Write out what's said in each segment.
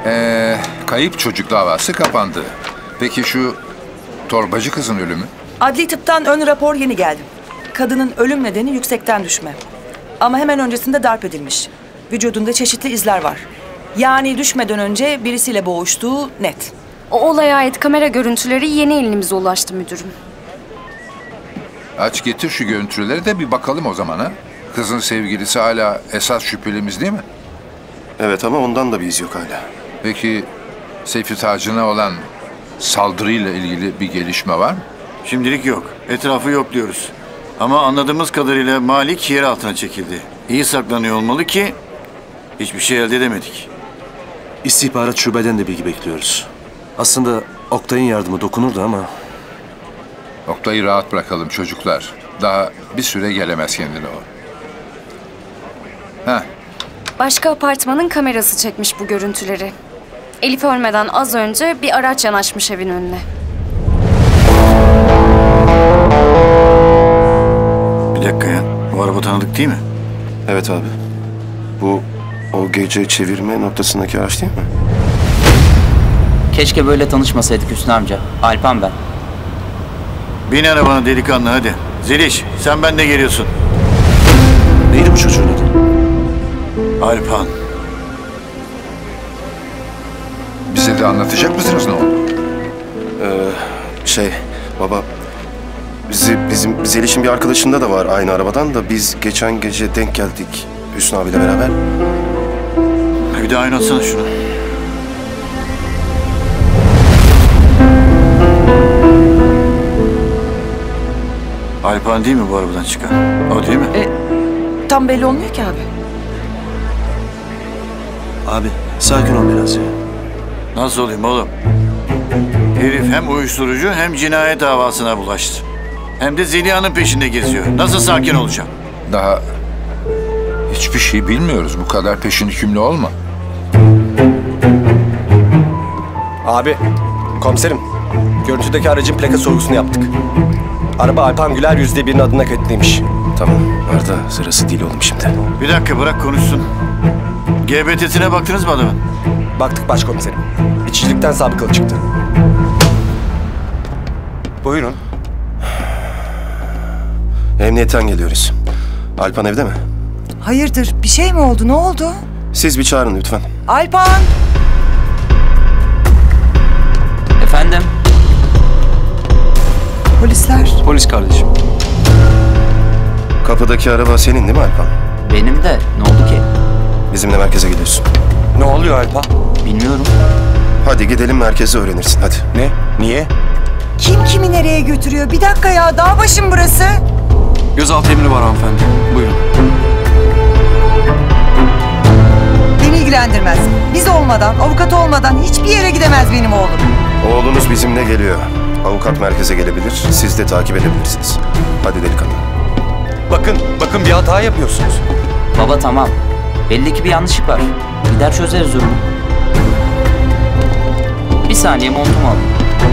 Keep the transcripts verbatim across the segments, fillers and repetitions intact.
Ee, kayıp çocuk davası kapandı. Peki şu torbacı kızın ölümü? Adli tıptan ön rapor yeni geldi. Kadının ölüm nedeni yüksekten düşme. Ama hemen öncesinde darp edilmiş. Vücudunda çeşitli izler var. Yani düşmeden önce birisiyle boğuştuğu net. O olaya ait kamera görüntüleri yeni elimize ulaştı müdürüm. Aç getir şu görüntüleri de bir bakalım o zaman ha. Kızın sevgilisi hala esas şüphelimiz değil mi? Evet ama ondan da bir iz yok hala. Peki Seyfi Tacı'na olan saldırıyla ilgili bir gelişme var mı? Şimdilik yok. Etrafı yok diyoruz. Ama anladığımız kadarıyla Malik yer altına çekildi. İyi saklanıyor olmalı ki hiçbir şey elde edemedik. İstihbarat şubeden de bilgi bekliyoruz. Aslında Oktay'ın yardımı dokunurdu ama... Oktay'ı rahat bırakalım çocuklar. Daha bir süre gelemez kendine o. Heh. Başka apartmanın kamerası çekmiş bu görüntüleri. Elif ölmeden az önce bir araç yanaşmış evin önüne. Bir dakika ya. Bu araba tanıdık değil mi? Evet abi. Bu o gece çevirme noktasındaki araç değil mi? Keşke böyle tanışmasaydık Hüsnü amca. Alpan ben. Bin arabana delikanlı hadi. Zeliş sen ben de geliyorsun. Neydi bu çocuğun adı? Alpan. Bize de anlatacak mısınız ne oldu? Ee, şey baba... Bizi, bizim Zeliş'in bir arkadaşında da var aynı arabadan da biz geçen gece denk geldik Hüsnü abiyle beraber. Bir daha oynatsana şunu. Alpan değil mi bu arabadan çıkan? O değil mi? E, tam belli olmuyor ki abi. Abi sakin ol biraz ya. Nasıl olayım oğlum? Herif hem uyuşturucu hem cinayet davasına bulaştı. Hem de Zeliha'nın peşinde geziyor. Nasıl sakin olacağım? Daha hiçbir şey bilmiyoruz. Bu kadar peşin hükümlü olma. Abi, komiserim. Görüntüdeki aracın plaka sorgusunu yaptık. Araba Alpan Güler yüzde birinin adına kayıtlıymış. Tamam Arda sırası değil oğlum şimdi. Bir dakika bırak konuşsun. G B T'sine baktınız mı adamın? Baktık başkomiserim. İçicilikten sabıkalı çıktı. Buyurun. Emniyetten geliyoruz. Alpan evde mi? Hayırdır? Bir şey mi oldu? Ne oldu? Siz bir çağırın lütfen. Alpan! Efendim? Polisler. Polis kardeşim. Kapıdaki araba senin değil mi Alpan? Benim de. Ne oldu ki? Bizimle merkeze gidiyorsun. Ne oluyor Alpan? Bilmiyorum. Hadi gidelim merkeze öğrenirsin hadi. Ne? Niye? Kim kimi nereye götürüyor? Bir dakika ya, dağ başım burası. Gözaltı emri var hanımefendi. Buyurun. Beni ilgilendirmez. Biz olmadan, avukat olmadan hiçbir yere gidemez benim oğlum. Oğlunuz bizimle geliyor. Avukat merkeze gelebilir, siz de takip edebilirsiniz. Hadi delikanlı. Bakın, bakın bir hata yapıyorsunuz. Baba tamam. Belli ki bir yanlışlık var. Gider çözeriz durumu. Bir saniye montumu alayım.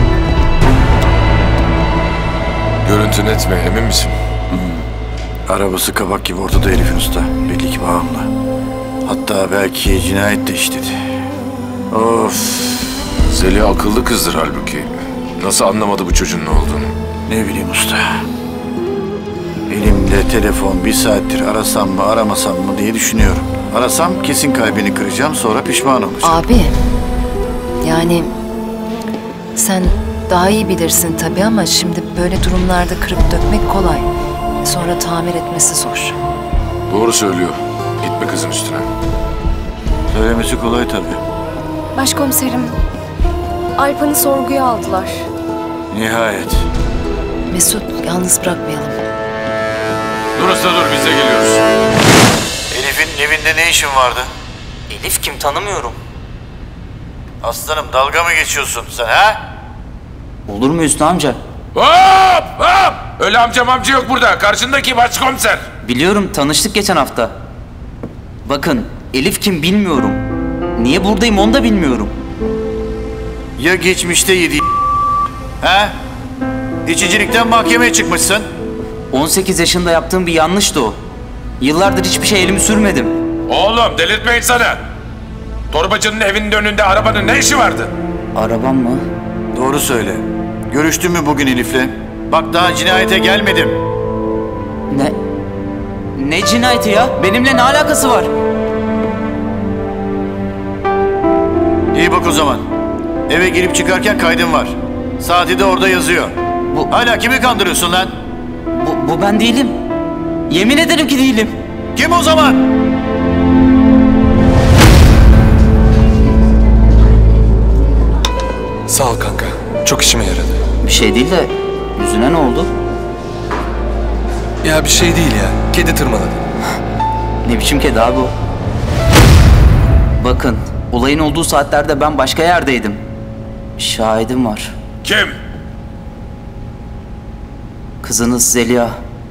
Görüntü net mi? Emin misin? Hmm. Arabası kabak gibi ortada herifin usta. Belli ki bağımlı. Hatta belki cinayet de işledi. Of. Zeliha akıllı kızdır halbuki. Nasıl anlamadı bu çocuğun ne olduğunu? Ne bileyim usta. Elimde telefon bir saattir arasam mı aramasam mı diye düşünüyorum. Arasam kesin kalbini kıracağım sonra pişman olacağım. Abi yani sen daha iyi bilirsin tabii ama şimdi böyle durumlarda kırıp dökmek kolay. Sonra tamir etmesi zor. Doğru söylüyor. Gitme kızın üstüne. Söylemesi kolay tabii. Başkomiserim, Alpan'ı sorguya aldılar. Nihayet. Mesut yalnız bırakmayalım. Dur usta dur biz de geliyoruz. Elif'in evinde ne işin vardı? Elif kim tanımıyorum. Aslanım dalga mı geçiyorsun sen ha? Olur mu Hüsnü amca? Hop hop! Öyle amcam amca yok burada. Karşındaki başkomiser. Biliyorum tanıştık geçen hafta. Bakın Elif kim bilmiyorum. Niye buradayım onu da bilmiyorum. Ya geçmişte yedi ha? İçicilikten mahkemeye çıkmışsın. on sekiz yaşında yaptığım bir yanlıştı o. Yıllardır hiçbir şey elimi sürmedim. Oğlum delirtme insanı. Torbacının evinin önünde arabanın ne işi vardı? Arabam mı? Doğru söyle. Görüştün mü bugün Elif'le? Bak daha cinayete gelmedim. Ne? Ne cinayeti ya? Benimle ne alakası var? İyi bak o zaman. Eve girip çıkarken kaydın var. Saati de orada yazıyor. Bu, Hala kimi kandırıyorsun lan? bu, bu ben değilim. Yemin ederim ki değilim. Kim o zaman? Sağ ol kanka. Çok işime yaradı. Bir şey değil de yüzüne ne oldu? Ya bir şey değil ya. Kedi tırmaladı. Ne biçim kedi abi o? Bakın, olayın olduğu saatlerde ben başka yerdeydim. Şahidim var. Kim? Kızınız Zeliha.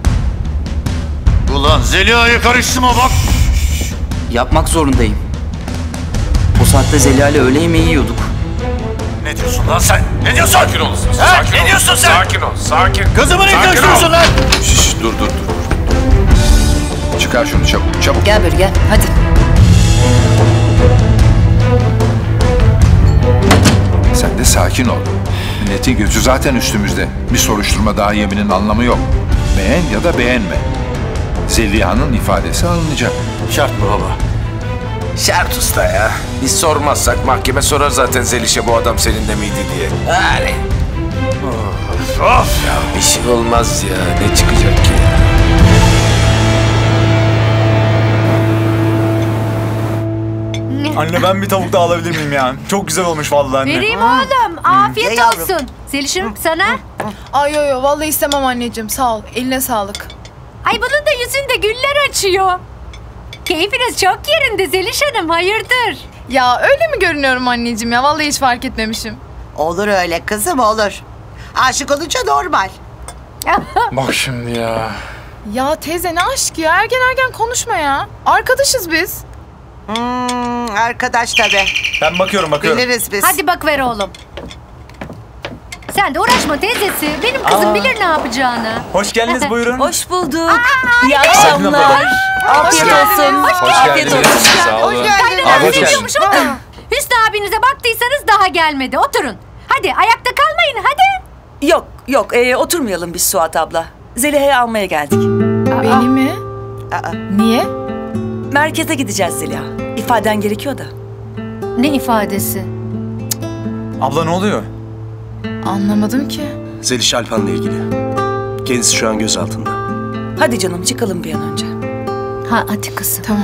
Ulan Zeliha'yı karıştırma bak. Yapmak zorundayım. O saatte Zeliha ile öğle yemeği yiyorduk. Ne diyorsun lan sen? Ne diyorsun? Sakin ol. Ha? Sakin Ne ol. diyorsun sen? Sakin ol. Sakin. Kızımı ne Sakin karıştırıyorsun ol. lan? Şş, dur dur dur. Çıkar şunu çabuk, çabuk. Gel böyle gel. Hadi. Sen de sakin ol. Milletin gözü zaten üstümüzde. Bir soruşturma daha yeminin anlamı yok. Beğen ya da beğenme. Zeliha'nın ifadesi alınacak. Şart mı baba? Şart usta ya. Biz sormazsak mahkeme sorar zaten Zeliş'e bu adam senin de miydi diye. Yani. Of, of. Ya bir şey olmaz ya. Ne çıkacak ki ya? Anne ben bir tavuk daha alabilir miyim ya? Çok güzel olmuş vallahi anne. Vereyim oğlum. Afiyet Ye yavrum. olsun. Zeliş'im sana. Ay yo yo vallahi istemem anneciğim sağ ol. Eline sağlık. Ay bunun da yüzünde güller açıyor. Keyfiniz çok yerinde Zeliş Hanım, hayırdır? Ya öyle mi görünüyorum anneciğim ya? Vallahi hiç fark etmemişim. Olur öyle kızım olur. Aşık olunca normal. Bak şimdi ya. Ya teyze ne aşkı ya? Ergen ergen konuşma ya. Arkadaşız biz. Hmm, arkadaş tabii. Ben bakıyorum bakıyorum. Biliriz biz. Hadi bak ver oğlum. Sen de uğraşma teyzesi. Benim kızım Aa. bilir ne yapacağını. Hoş geldiniz buyurun. Hoş bulduk. Aa, İyi evet. akşamlar. Afiyet geldiniz. olsun. Hoş Afiyet geldiniz. olsun. Sağ olun. Hoş geldiniz. Kaynanan seviyormuş oturun. Hüsnü abinize baktıysanız daha gelmedi. Oturun. Hadi ayakta kalmayın hadi. Yok yok ee, oturmayalım biz Suat abla. Zeliha'yı almaya geldik. Beni mi? Aa, Niye? Merkeze gideceğiz Zeliha. İfaden gerekiyor da. Ne ifadesi? Abla ne oluyor? Anlamadım ki. Zeliş Alpan'la ilgili. Kendisi şu an gözaltında. Hadi canım çıkalım bir an önce. Ha hadi kızım. Tamam.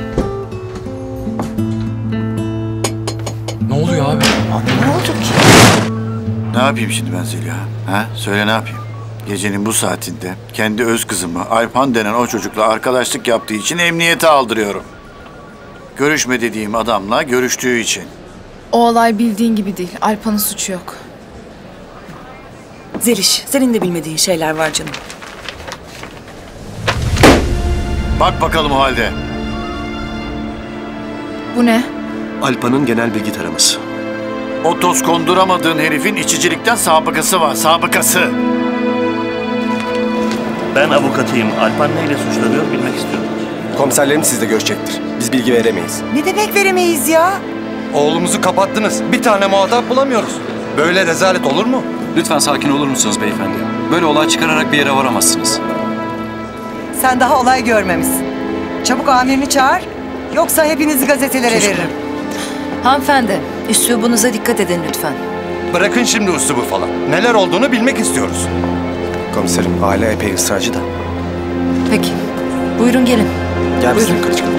Ne oluyor abi? ne oldu ki? Ne yapayım şimdi ben Zeliha? Ha? Söyle ne yapayım? Gecenin bu saatinde kendi öz kızımı Alpan denen o çocukla arkadaşlık yaptığı için emniyete aldırıyorum. Görüşme dediğim adamla görüştüğü için. O olay bildiğin gibi değil. Alpan'ın suçu yok. Zeliş, senin de bilmediğin şeyler var canım. Bak bakalım o halde. Bu ne? Alpan'ın genel bilgi taraması. O toz konduramadığın herifin içicilikten sabıkası var, sabıkası. Ben avukatıyım. Alpan neyle suçlanıyor bilmek istiyorum. Komiserlerim sizle görüşecektir. Biz bilgi veremeyiz. Ne demek veremeyiz ya? Oğlumuzu kapattınız. Bir tane muhatap bulamıyoruz. Böyle rezalet olur mu? Lütfen sakin olur musunuz beyefendi? Böyle olay çıkararak bir yere varamazsınız. Sen daha olay görmemişsin. Çabuk amirini çağır. Yoksa hepinizi gazetelere veririm. Hanımefendi, üslubunuza dikkat edin lütfen. Bırakın şimdi üslubu falan. Neler olduğunu bilmek istiyoruz. Komiserim aile epey ısrarcı da. Peki, buyurun gelin. Gel bizim yukarı çıkalım.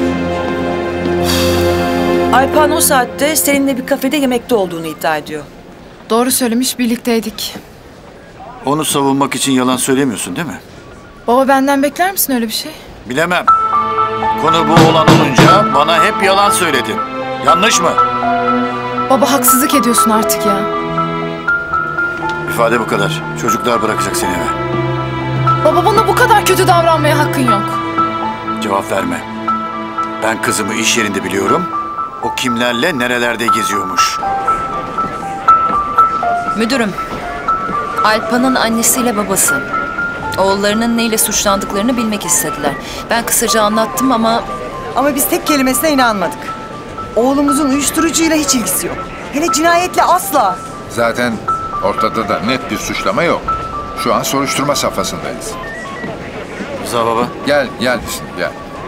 Alpan o saatte seninle bir kafede yemekte olduğunu iddia ediyor. Doğru söylemiş, birlikteydik. Onu savunmak için yalan söylemiyorsun değil mi? Baba benden bekler misin öyle bir şey? Bilemem. Konu bu olan olunca bana hep yalan söyledin. Yanlış mı? Baba haksızlık ediyorsun artık ya. İfade bu kadar. Çocuklar bırakacak seni eve. Baba bana bu kadar kötü davranmaya hakkın yok. Cevap verme. Ben kızımı iş yerinde biliyorum. O kimlerle nerelerde geziyormuş. Müdürüm, Alpan'ın annesiyle babası. Oğullarının neyle suçlandıklarını bilmek istediler. Ben kısaca anlattım ama... Ama biz tek kelimesine inanmadık. Oğlumuzun uyuşturucuyla hiç ilgisi yok. Hele cinayetle asla. Zaten ortada da net bir suçlama yok. Şu an soruşturma safhasındayız. Rıza baba. Gel, gel Hüsnü, gel.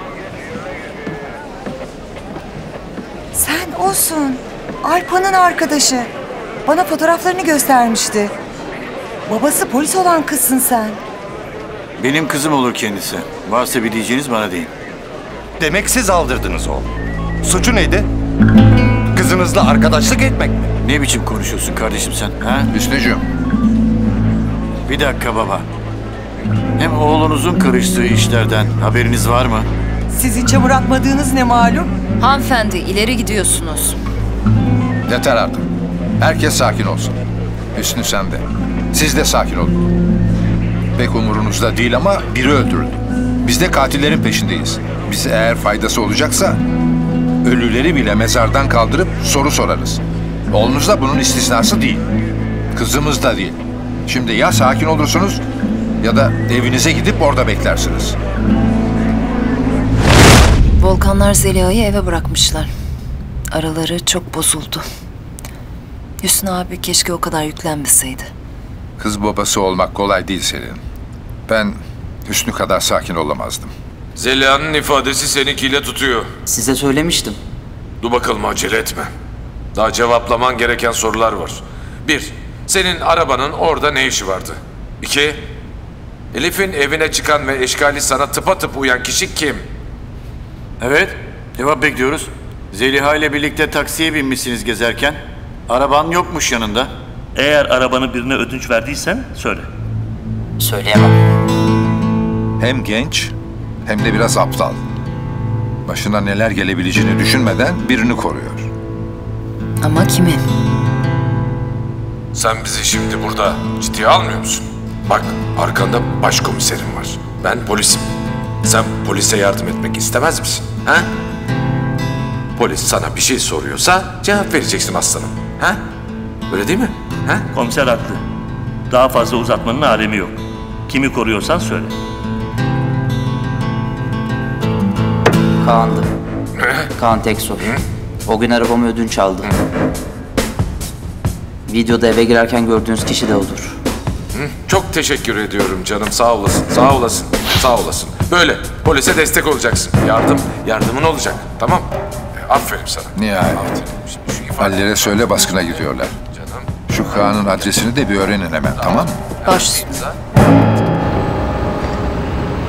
Sen olsun. Alpan'ın arkadaşı. Bana fotoğraflarını göstermişti. Babası polis olan kızsın sen. Benim kızım olur kendisi. Varsa bir diyeceğiniz bana deyin. Demek siz aldırdınız oğlum. Suçu neydi? Kızınızla arkadaşlık etmek mi? Ne biçim konuşuyorsun kardeşim sen? Ha? Hüsnücüğüm. Bir dakika baba. Hem oğlunuzun karıştığı işlerden haberiniz var mı? Sizin çamur atmadığınız ne malum? Hanımefendi ileri gidiyorsunuz. Yeter artık. Herkes sakin olsun. Hüsnü sen de. Siz de sakin olun. Pek umurunuzda değil ama biri öldürüldü. Biz de katillerin peşindeyiz. Bize eğer faydası olacaksa ölüleri bile mezardan kaldırıp soru sorarız. Oğlunuz da bunun istisnası değil. Kızımız da değil. Şimdi ya sakin olursunuz ya da evinize gidip orada beklersiniz. Volkanlar Zeliha'yı eve bırakmışlar. Araları çok bozuldu. Hüsnü abi keşke o kadar yüklenmeseydi. Kız babası olmak kolay değil Selin. Ben Hüsnü kadar sakin olamazdım. Zeliha'nın ifadesi seninkiyle tutuyor. Size söylemiştim. Dur bakalım, acele etme. Daha cevaplaman gereken sorular var. Bir, senin arabanın orada ne işi vardı? İki, Elif'in evine çıkan ve eşkali sana tıpatıp uyan kişi kim? Evet, cevap bekliyoruz. Zeliha ile birlikte taksiye binmişsiniz gezerken. Araban yokmuş yanında. Eğer arabanı birine ödünç verdiysen söyle. Söyleyemem. Hem genç hem de biraz aptal. Başına neler gelebileceğini düşünmeden birini koruyor. Ama kimi? Sen bizi şimdi burada ciddiye almıyor musun? Bak, arkanda başkomiserim var. Ben polisim. Sen polise yardım etmek istemez misin? Ha? Polis sana bir şey soruyorsa cevap vereceksin aslanım. Ha? Öyle değil mi? Ha? Komiser haklı. Daha fazla uzatmanın alemi yok. Kimi koruyorsan söyle. Kaan'dı. Kaan Teksoy. O gün arabamı ödünç aldı. Videoda eve girerken gördüğünüz kişi de odur. Hı? Çok teşekkür ediyorum canım. Sağ olasın, sağ olasın, sağ olasın. Böyle polise destek olacaksın. Yardım, yardımın olacak. Tamam? E, aferin sana. Nihayet. Hallere söyle baskına gidiyorlar. Şu Kaan'ın adresini de bir öğrenin hemen, tamam mı? Baş üstüne.